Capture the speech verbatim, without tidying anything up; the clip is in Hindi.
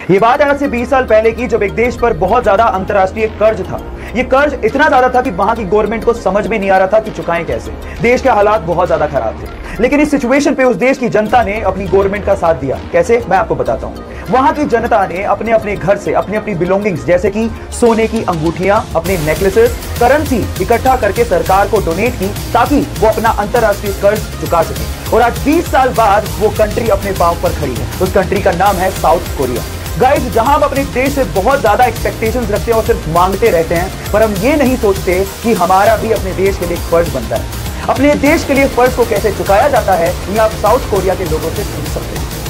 ये बात है आज से बीस साल पहले की, जब एक देश पर बहुत ज्यादा अंतर्राष्ट्रीय कर्ज था। ये कर्ज इतना ज्यादा था कि वहां की गवर्नमेंट को समझ में नहीं आ रहा था कि चुकाएं कैसे। देश के हालात बहुत ज्यादा खराब थे, लेकिन इस सिचुएशन पे उस देश की जनता ने अपनी गवर्नमेंट का साथ दिया। कैसे, मैं आपको बताता हूं। वहां की जनता ने अपने अपने घर से अपनी अपनी बिलोंगिंग्स जैसे कि सोने की अंगूठियां, अपने नेकलेसेस, करेंसी इकट्ठा करके सरकार को डोनेट की, ताकि वो अपना अंतर्राष्ट्रीय कर्ज चुका सके। और आज बीस साल बाद वो कंट्री अपने पांव पर खड़ी है। उस कंट्री का नाम है साउथ कोरिया। गाइस, जहां हम अपने देश से बहुत ज्यादा एक्सपेक्टेशंस रखते हैं और सिर्फ मांगते रहते हैं, पर हम ये नहीं सोचते कि हमारा भी अपने देश के लिए फर्ज बनता है। अपने देश के लिए फर्ज को कैसे चुकाया जाता है, ये आप साउथ कोरिया के लोगों से सीख सकते हैं।